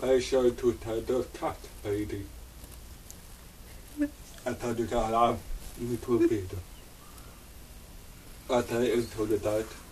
I showed to the cat lady. I thought you got alarm. You told me. I thought you told that.